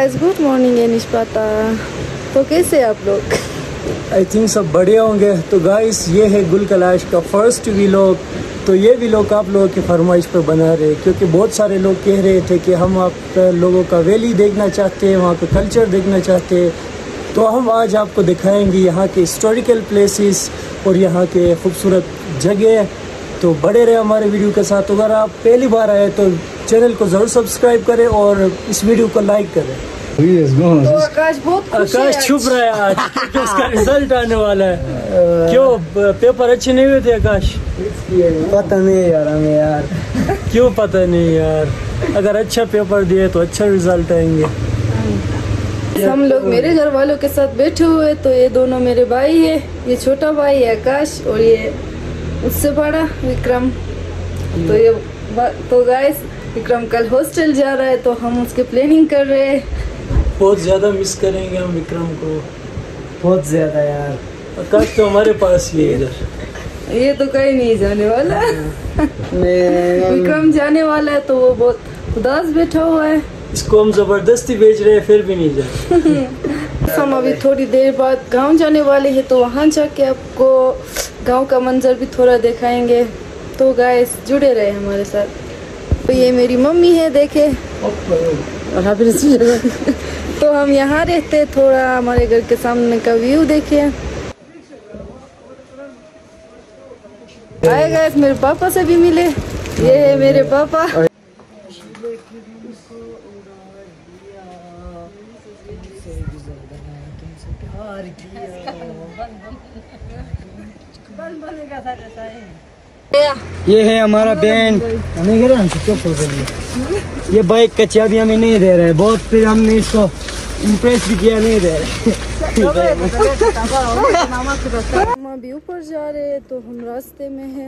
Guys, good morning है निष्पाता। तो कैसे आप लोग? आई थिंक सब बढ़िया होंगे। तो गाइस, ये है गुल कैलाश का फर्स्ट व्लॉग। तो ये व्लॉग आप लोगों की फरमाइश पर बना रहे, क्योंकि बहुत सारे लोग कह रहे थे कि हम आप लोगों का वैली देखना चाहते हैं, वहाँ का कल्चर देखना चाहते हैं। तो हम आज आपको दिखाएंगे यहाँ के हिस्टोरिकल प्लेसेस और यहाँ के खूबसूरत जगह। तो बड़े रहे हमारे वीडियो के साथ। अगर आप पहली बार आए तो चैनल को ज़रूर सब्सक्राइब करें और इस वीडियो को लाइक करें। तो आकाश बहुत खुश है। आकाश छुप रहा है आज क्योंकि उसका रिजल्ट आने वाला है। क्यों पेपर अच्छे नहीं हुए थे आकाश? पता नहीं यार हमें यार। क्यों पता नहीं यार? अगर अच्छा पेपर दिए तो अच्छा रिजल्ट आएंगे। हम लोग मेरे घर वालों के साथ बैठे हुए। तो ये दोनों मेरे भाई है, ये छोटा भाई है आकाश और ये उससे बड़ा विक्रम। तो गाइस, विक्रम कल हॉस्टल जा रहा है तो हम उसके प्लानिंग कर रहे हैं। बहुत ज्यादा मिस करेंगे हम विक्रम को, बहुत ज्यादा यार। आकाश तो हमारे पास ही है इधर। ये तो कहीं नहीं जाने वाला। विक्रम जाने वाला है तो वो बहुत उदास बैठा हुआ है। इसको हम जबरदस्ती भेज रहे हैं, फिर भी नहीं जाए। हम अभी थोड़ी देर बाद गांव जाने वाले हैं, तो वहां जाके आपको गांव का मंजर भी थोड़ा दिखाएंगे। तो गाइस, जुड़े रहे हमारे साथ। तो ये मेरी मम्मी है, देखे। तो हम यहाँ रहते, थोड़ा हमारे घर के सामने का व्यू देखे। आए गाइस, मेरे पापा से भी मिले। ये है मेरे पापा। ये है हमारा बैंड। हमें कह रहे हैं ये बाइक का चाबी हमें नहीं दे रहे, बहुत फिर हमने इसको इम्प्रेस भी किया, नहीं दे रहे। हम अभी ऊपर जा रहे हैं, तो हम रास्ते में हैं।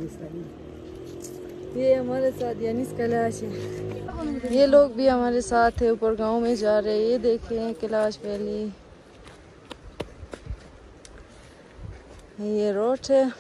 ये हमारे साथ यानी कैलाश है। ये लोग भी हमारे साथ है, ऊपर गांव में जा रहे हैं। ये देखें कैलाश वैली। ये रोड है,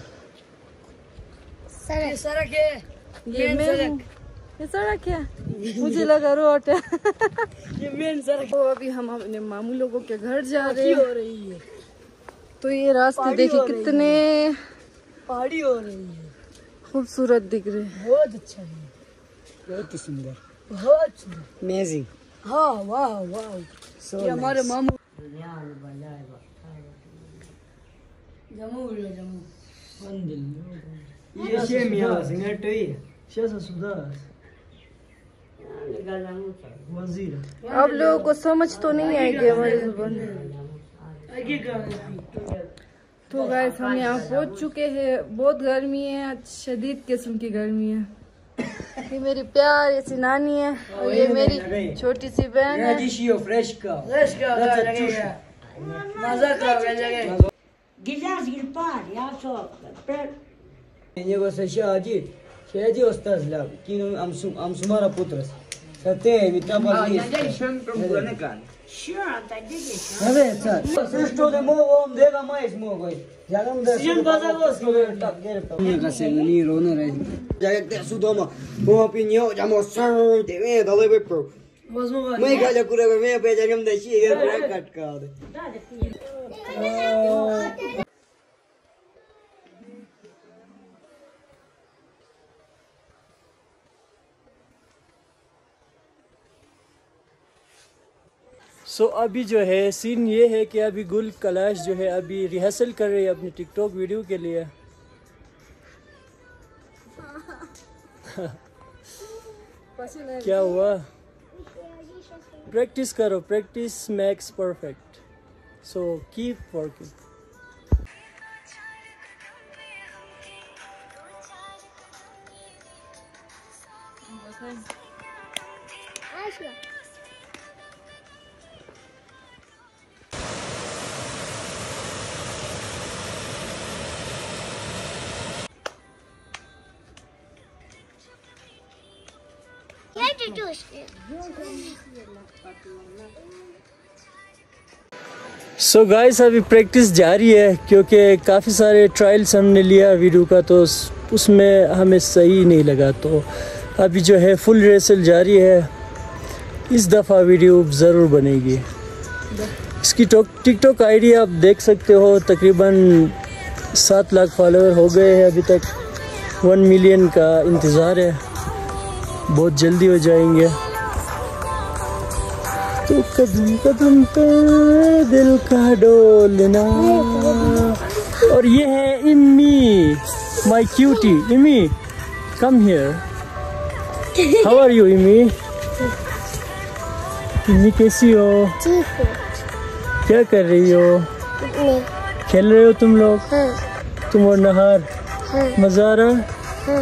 सड़क है। ये सड़क है, मुझे लगा रोड है। ये मेन सड़क। तो अभी हम अपने मामू लोगों के घर जा रहे हैं। तो ये रास्ते देखिए कितने पहाड़ी हो रही है, खूबसूरत दिख रहे हैं। बहुत अच्छा है, बहुत सुंदर, बहुत अमेजिंग। हाँ, वाह वाह। ये हमारे मामू आप लोगों को समझ तो नहीं आएगी हमारी जुबान। तो गाइस, हम यहाँ पहुँच चुके हैं। बहुत गर्मी है आज, शदीद किस्म की गर्मी है। ये मेरी प्यारी सी नानी है और ये मेरी छोटी सी बहन है। Şehirci ostazlar, kino amsumara putras. Sate vitaba li. Evet, sir. Što de mogu on dega mais mogu. Jagam da. Sijan bazavos tak gere. Ne kase ni rona rai. Jagak te sudoma. Mo opinio jamo sir de me dale be pro. Mai gaja kura me pe jagam da shi ger pra kat ka. सो अभी जो है scene ये है कि अभी गुल कैलाश जो है अभी रिहर्सल कर रही है अपनी टिकटॉक वीडियो के लिए। क्या हुआ? प्रैक्टिस करो, practice makes perfect. So keep working. So guys, अभी प्रैक्टिस जारी है क्योंकि काफ़ी सारे ट्रायल्स हमने लिया वीडियो का, तो उसमें हमें सही नहीं लगा। तो अभी जो है फुल रिहर्सल जारी है। इस दफ़ा वीडियो ज़रूर बनेगी। इसकी टिकटॉक आईडी आप देख सकते हो, तकरीबन 7 लाख फॉलोअर हो गए हैं अभी तक। 1 मिलियन का इंतज़ार है, बहुत जल्दी हो जाएंगे। तो कदम कदम पे दिल का डोलना। और ये है इम्मी, माय क्यूटी। इम्मी come here. How are you इम्मी? इम्मी कैसी हो? क्या कर रही हो? खेल रहे हो तुम लोग? तुम और नहार? मजा आ रहा?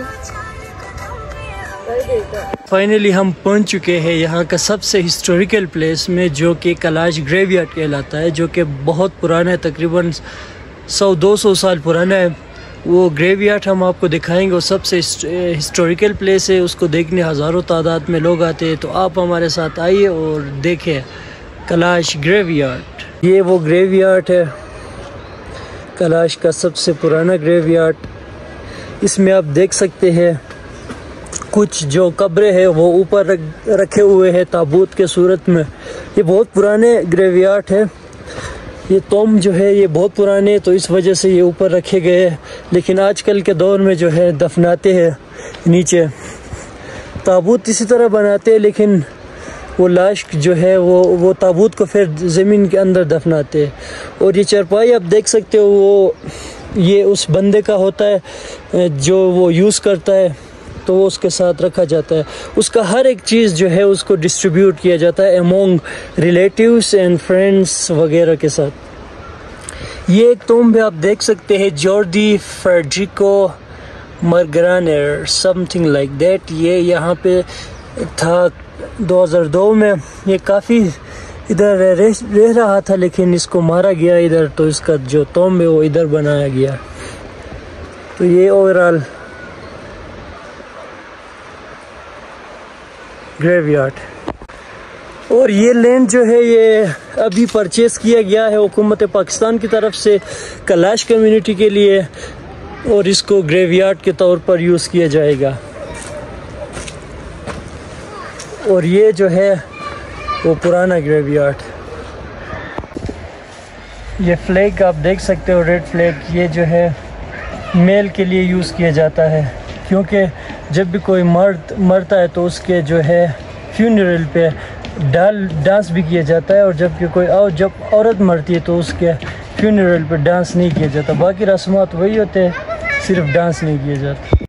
फाइनली हम पहुंच चुके हैं यहाँ का सबसे हिस्टोरिकल प्लेस में, जो कि कैलाश ग्रेवयार्ड कहलाता है, जो कि बहुत पुराना है, तकरीबन 100-200 साल पुराना है। वो ग्रेवयार्ड हम आपको दिखाएंगे। वो सबसे हिस्टोरिकल प्लेस है, उसको देखने हज़ारों तादाद में लोग आते हैं। तो आप हमारे साथ आइए और देखें कैलाश ग्रेवयार्ड। ये वो ग्रेवयार्ड है, कैलाश का सबसे पुराना ग्रेवयार्ड। इसमें आप देख सकते हैं कुछ जो कब्रें हैं वो ऊपर रखे हुए हैं ताबूत के सूरत में। ये बहुत पुराने ग्रेवयार्ड है। ये तोम जो है ये बहुत पुराने, तो इस वजह से ये ऊपर रखे गए हैं। लेकिन आजकल के दौर में जो है दफनाते हैं नीचे। ताबूत इसी तरह बनाते हैं, लेकिन वो लाश जो है वो ताबूत को फिर ज़मीन के अंदर दफनाते हैं। और ये चारपाई आप देख सकते हो, वो ये उस बंदे का होता है जो वो यूज़ करता है, तो वो उसके साथ रखा जाता है। उसका हर एक चीज़ जो है उसको डिस्ट्रीब्यूट किया जाता है अमोंग रिलेटिव्स एंड फ्रेंड्स वगैरह के साथ। ये एक टॉम्ब भी आप देख सकते हैं, Jordi Frederico Margraner something like that. ये यहाँ पे था 2002 में। ये काफ़ी इधर रह रहा था, लेकिन इसको मारा गया इधर, तो इसका जो टॉम्ब है वो इधर बनाया गया। तो ये ओवरऑल ग्रेवयार्ड। और ये लैंड जो है ये अभी परचेस किया गया है हुकूमत पाकिस्तान की तरफ से कैलाश कम्युनिटी के लिए, और इसको ग्रेवयार्ड के तौर पर यूज़ किया जाएगा। और ये जो है वो पुराना ग्रेवयार्ड। ये फ्लैग आप देख सकते हो, रेड फ्लैग, ये जो है मेल के लिए यूज़ किया जाता है, क्योंकि जब भी कोई मर्द मरता है तो उसके जो है फ्यूनरल पे डांस भी किया जाता है। और जब औरत मरती है तो उसके फ्यूनरल पे डांस नहीं किया जाता। बाकी रस्मात वही होते हैं, सिर्फ डांस नहीं किया जाता।